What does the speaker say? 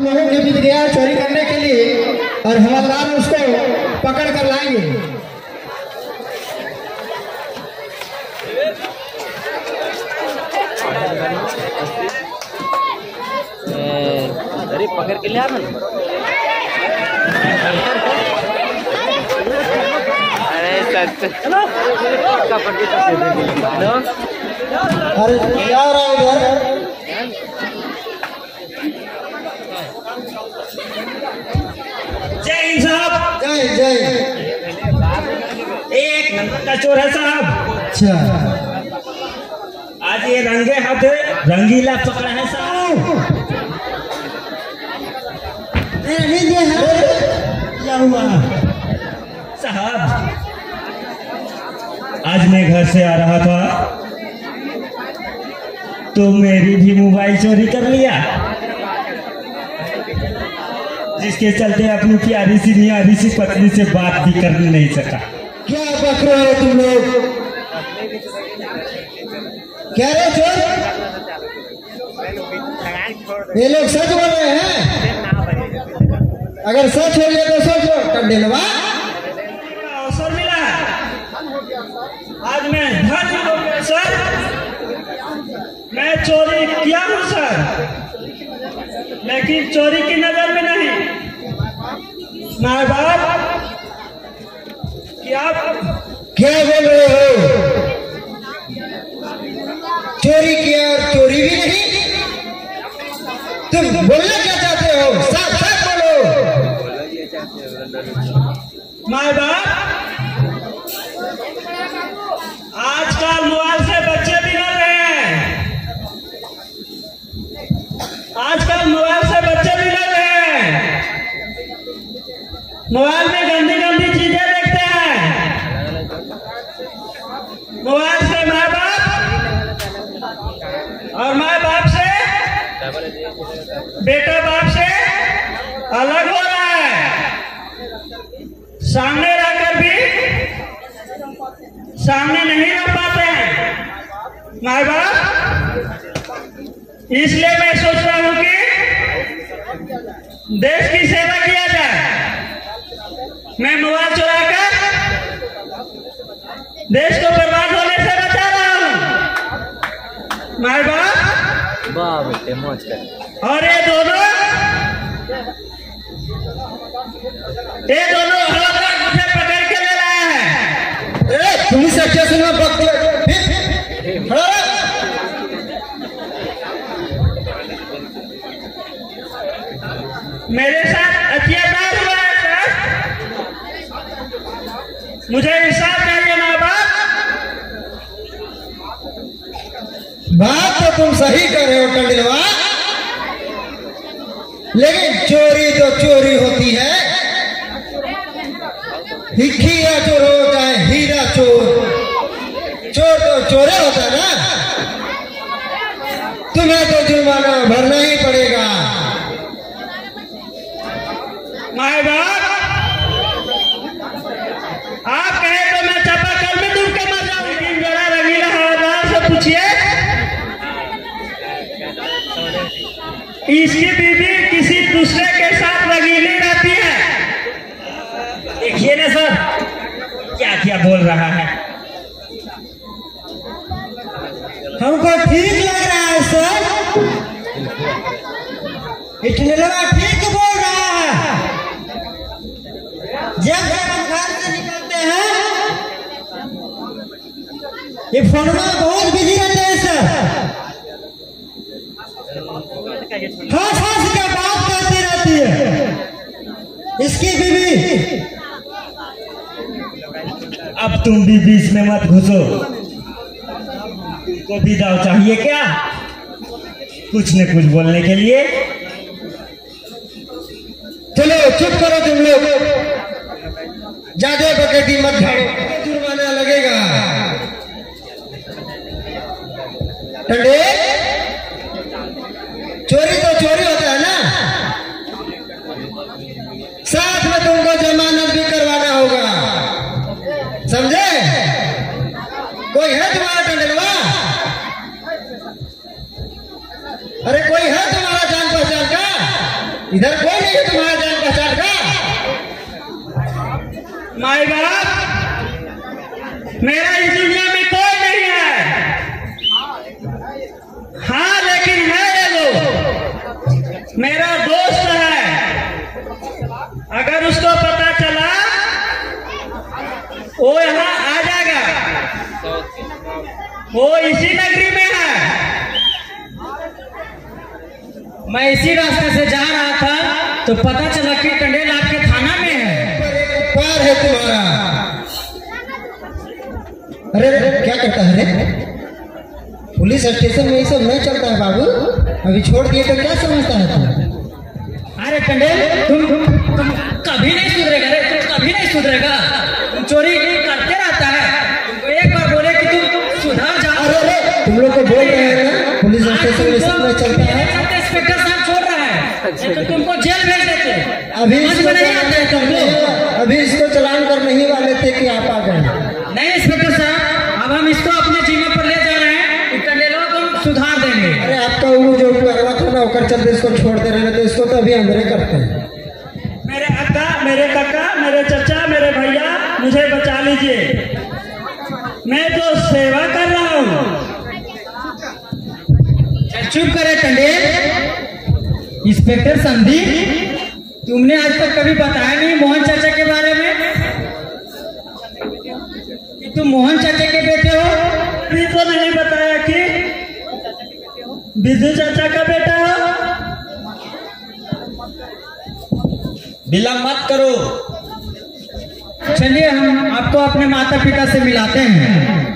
लोगों के बीच गया चोरी करने के लिए और हवलदार उसको पकड़ कर लाएंगे। अरे पकड़ के ले आना। अरे हेलो अरे क्या हो रहा है इधर? जय हिंद साहब। जय जय। एक नंबर का चोर है साहब। अच्छा आज ये रंगे हाथ रंगीला पकड़ा है साहब। क्या हुआ साहब? आज मैं घर से आ रहा था तो मेरी भी मोबाइल चोरी कर लिया, जिसके चलते अपनी प्यारी सी न्यारी सी पत्नी से बात भी कर नहीं सका। क्या बक रहे हो तुम लोग? क्या रे चोर? ये लोग सच बोल रहे हैं? अगर सच हो गया तो सोचो टंडेलवा। अवसर मिला, आज मैं धन्य हो गया सर। मैं चोरी किया हूँ सर, लेकिन चोरी की नजर में नहीं। माँ बाप क्या बोल रहे हो? चोरी किया और चोरी भी नहीं? तुम बोलना क्या चाहते हो? साफ साफ बोलो। माँ बाप, आजकल मोबाइल से बच्चे बिगड़ रहे हैं। आजकल मोबाइल से बच्चे बिगड़ रहे हैं। मोबाइल में गंदी गंदी चीजें देखते हैं। मोबाइल से माँ बाप और माँ बाप से बेटा बाप से अलग हो रहा है। सामने रहकर भी सामने नहीं रह पाते हैं माँ बाप। इसलिए मैं सोच रहा हूँ कि देश की सेवा किया जाए। मैं मोबाइल चुराकर देश को बर्बाद होने से बचा रहा हूँ माँ बाप। वाह बेटे मौज कर। और ये दोनों हवलदार मुझे पकड़ के ले लाया है। पुलिस स्टेशन में मेरे साथ अत्याचार हुआ है सर, मुझे इंसाफ चाहिए माँ बाप। बात तो तुम सही कर रहे हो टंडलवा, लेकिन चोरी तो चोरी होती है। हीरा चोर हो चाहे हीरा चोर, चोर तो चोरे होता है ना। तुम्हें तो जुर्माना भरना ही पड़ेगा। माँ बाप, आप कहे तो मैं चापाकल में डूब के मर जाऊं, लेकिन जरा रंगीला हवलदार से पूछिए, इसकी बीवी किसी दूसरे के साथ रंगीली रहती है। देखिए ना सर, क्या क्या बोल रहा है। हमको ठीक लग रहा है सर, टंडलवा ठीक बोल रहा है। जब हम घर से निकलते हैं ये फोन में बहुत बिजी रहते हैं सर। हंस हंस के बात करती रहती है इसकी बीवी। अब तुम भी बीच में मत घुसो। तुमको भी दाव चाहिए क्या कुछ न कुछ बोलने के लिए? चलो चुप करो तुम लोग, ज्यादा बकैती मत झाड़ो, जुर्माना लगेगा। टंडे, चोरी तो चोरी होता है ना, साथ में तुमको जमानत भी करवाना होगा, समझे? कोई है तुम्हारा टंडलवा? अरे कोई है तुम्हारा जान पहचान का? इधर कोई नहीं है तुम्हारा जान पहचान का? माई बाप, मेरा इस दुनिया में कोई नहीं है। हाँ लेकिन है एगो मेरा दोस्त है। अगर उसको पता चला वो यहाँ आ जाएगा। वो इसी नगरी में है। मैं इसी रास्ते से जा रहा था तो पता चला कि टंडेल आपके थाना में है। पार है तुम्हारा। अरे क्या करता है रे? पुलिस स्टेशन में ये सब नहीं चलता है बाबू। अभी छोड़ दिए तो क्या समझता है तू? अरे टंडेल, तुम कभी नहीं सुधरेगा रे, तुम कभी नहीं सुधरेगा। तुम चोरी करते रहता है। तुमको एक बार बोले कि तुम सुधर जाओ। अरे तुम लोग को बोल रहे हैं ना पुलिस स्टेशन में सब नहीं चलता है। इंस्पेक्टर साहब छोड़ रहा है, नहीं तो तुमको जेल भेज देते। अभी समझ इसको में नहीं आता है तुमको। अभी इसको चलान करने ही वाले थे कि आप आ गए। नहीं इंस्पेक्टर साहब, अब हम इसको अपने जिम्मे पर ले जा रहे हैं। टंडेलों को हम सुधार देंगे। अरे आपका वो जो करवा था ना होकर चलते इसको छोड़ दे रहे थे। इसको तो अभी अंदर करते हैं। मेरे अक्का, मेरे काका, मेरे चचा, मेरे भैया, मुझे बचा लीजिए। मैं तो सेवा कर रहा हूँ। चुप करे टंडेल। इंस्पेक्टर संदीप, तुमने आज तक कभी बताया नहीं मोहन चाचा के बारे में कि तुम मोहन चाचा के बेटे हो। अभी तो नहीं बताया कि बिजू चाचा का बेटा हो। विलम्ब मत करो। चलिए हम आपको अपने माता पिता से मिलाते हैं।